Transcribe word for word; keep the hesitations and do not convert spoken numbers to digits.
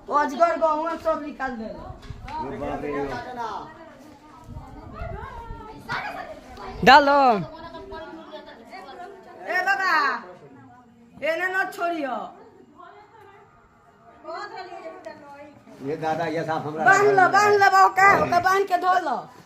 अजगर गहुआ सब निकाल दे डालो ए बाबा एने न छोड़ियो ये दादा ये साहब हमरा बांध लो बांध लो ओके ओके बांध के धो लो।